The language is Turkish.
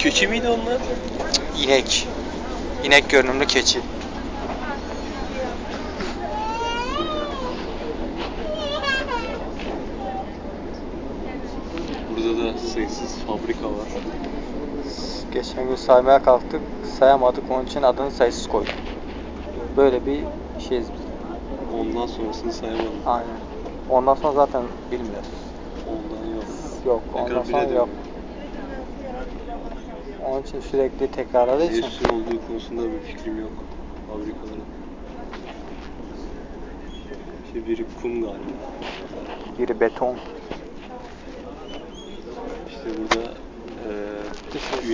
Keçi miydi onlar? İnek. İnek görünümlü keçi. Burada da sayısız fabrika var. Geçen gün saymaya kalktık, sayamadık, onun için adını sayısız koyduk. Böyle bir şeyiz biz. Ondan sonrasını sayamadım. Aynen. Ondan sonra zaten bilmiyoruz. Ondan yok. Yok, Ne ondan kadar sonra bile yok. demiyorum. Onun için sürekli tekrarladığı Ne için. üstün olduğu konusunda bir fikrim yok fabrikaların. İşte biri kum galiba. Biri beton. İşte burada